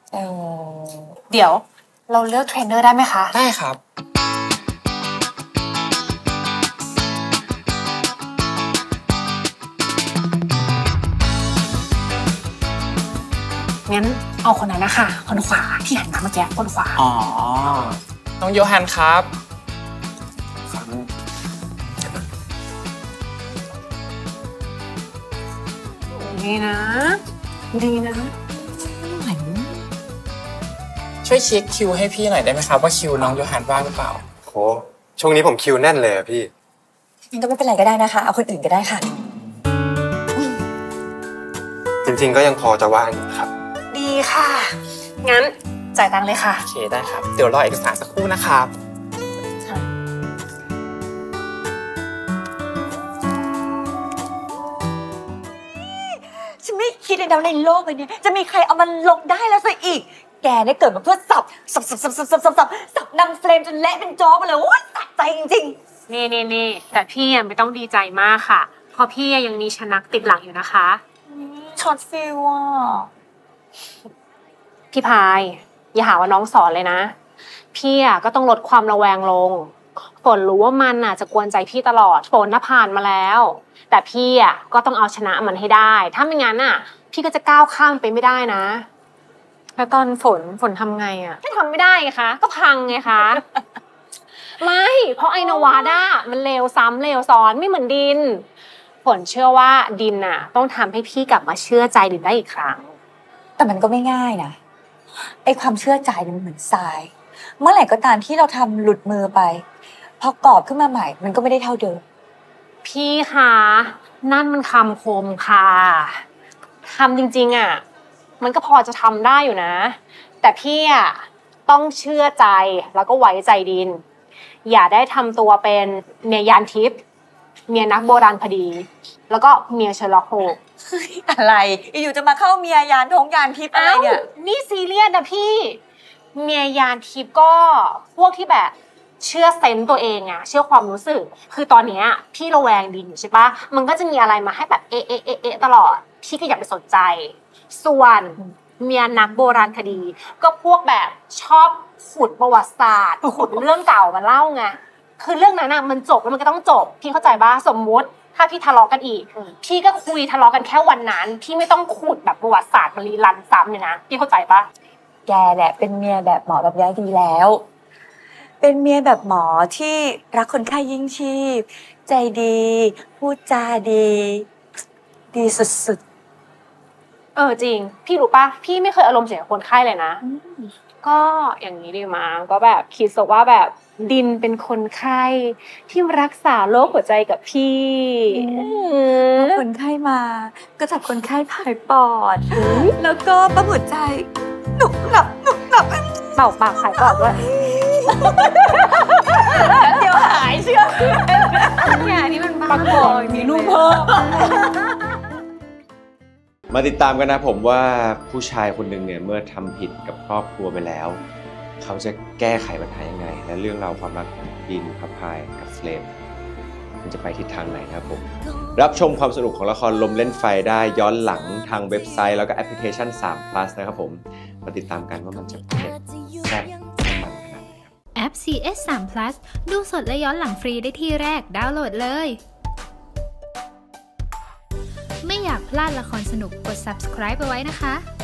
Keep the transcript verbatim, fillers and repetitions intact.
เออเดี๋ยวเราเลือกเทรนเนอร์ได้ไหมคะได้ครับงั้นเอาคนนั้นนะคะคนขวาที่หันมาเมื่อกี้คนขวาอ๋อน้องโยฮันครับดีนะดีนะช่วยเช็คคิวให้พี่หน่อยได้ไหมครับว่าคิวน้องโยฮันว่างหรือเปล่าโหช่วงนี้ผมคิวแน่นเลยอะพี่งั้นก็ไม่เป็นไรก็ได้นะคะเอาคนอื่นก็ได้ค่ะจริงๆก็ยังพอจะว่างอยู่ครับดีค่ะงั้นจ่ายตังค์เลยค่ะโอเคได้ครับเดี๋ยวรอเอกสารสักครู่นะครับฉันไม่คิดเลยนะในโลกใบนี้จะมีใครเอามันลงได้แล้วซะอีกแกเนี่ยเกิดมาเพื่อสับสับสับสับสับสับสับสับสับนางเฟรมจนเละเป็นโจ๊กไปเลยโอ๊ยตัดใจจริงๆนี่นี่นี่แต่พี่ไม่ต้องดีใจมากค่ะเพราะพี่ยังมีชนักติดหลังอยู่นะคะช็อตฟิลอ่ะพี่พายอย่าหาว่าน้องสอนเลยนะพี่อ่ะก็ต้องลดความระแวงลงฝนรู้ว่ามันอ่ะจะกวนใจพี่ตลอดฝนน่ะผ่านมาแล้วแต่พี่อ่ะก็ต้องเอาชนะมันให้ได้ถ้าไม่งั้นอ่ะพี่ก็จะก้าวข้ามไปไม่ได้นะแล้วตอนฝนฝนทำไงอ่ะก็ทำไม่ได้ไงคะก็พังไงคะไม่เพราะไอ้นวาด้ามันเลวซ้ำเลวซ้อนไม่เหมือนดินฝนเชื่อว่าดินน่ะต้องทำให้พี่กลับมาเชื่อใจดินได้อีกครั้งแต่มันก็ไม่ง่ายนะไอ้ความเชื่อใจมันเหมือนทรายเมื่อไหร่ก็ตามที่เราทำหลุดมือไปพอกรอบขึ้นมาใหม่มันก็ไม่ได้เท่าเดิมพี่คะนั่นมันคำคมค่ะทำจริงๆอ่ะมันก็พอจะทำได้อยู่นะแต่พี่อ่ะต้องเชื่อใจแล้วก็ไว้ใจดินอย่าได้ทำตัวเป็นเมียยานทิพย์เมียนักโบราณคดีแล้วก็เมียเชอร์ล็อกโฮมอะไรอยู่จะมาเข้าเมียยานทงยานทิพย์อะไรเนี่ยนี่ซีเรียสนะพี่เมียยานทิพย์ก็พวกที่แบบเชื่อเซนส์ตัวเองอะเชื่อความรู้สึกคือตอนนี้พี่ระแวงดินอยู่ใช่ปะมันก็จะมีอะไรมาให้แบบเอะเอะเอะเอะตลอดพี่ก็อยากไปสนใจส่วนเมียนักโบราณคดีก็พวกแบบชอบขุดประวัติศาสตร์ขุดเรื่องเก่ามาเล่าไงคือเรื่องนั้นอะมันจบแล้วมันก็ต้องจบพี่เข้าใจป่ะสมมุติถ้าพี่ทะเลาะกันอีกพี่ก็คุยทะเลาะกันแค่วันนั้นพี่ไม่ต้องขุดแบบประวัติศาสตร์มารีรันซ้ำเลยนะพี่เข้าใจป่ะแกแหละเป็นเมียแบบหมอแบบย้ายดีแล้วเป็นเมียแบบหมอที่รักคนไข้ยิ่งชีพใจดีพูดจาดีดีสุดๆเออจริงพี่รู้ป่ะพี่ไม่เคยอารมณ์เสียกับคนไข้เลยนะก็อย่างนี้ดีมาก็แบบคิดซะว่าแบบดินเป็นคนไข้ที่รักษาโรคหัวใจกับพี่คนไข้มาก็จับคนไข้ผายปอดแล้วก็ปั๊มหัวใจหนุบหนับหนุบหนับเป่าปากผายปอดด้วยเดี๋ยวหายเชื่อเพื่อนเนี่ยนี่มันปรากฏมีลูกเพิ่มมาติดตามกันนะผมว่าผู้ชายคนหนึ่งเนี่ยเมื่อทำผิดกับครอบครัวไปแล้วเขาจะแก้ไขปัญหายังไงและเรื่องราวความรักของดินพับพายกับเฟรมมันจะไปทิศทางไหนครับผมรับชมความสนุกของละครลมเล่นไฟได้ย้อนหลังทางเว็บไซต์แล้วก็แอปพลิเคชันสาม plus นะครับผมมาติดตามกันว่ามันจะเผ็ดแซ่บมันขนาดไหนครับแอป ซี เอส สาม plus ดูสดและย้อนหลังฟรีได้ที่แรกดาวน์โหลดเลยไม่อยากพลาดละครสนุกกด subscribe เอาไว้นะคะ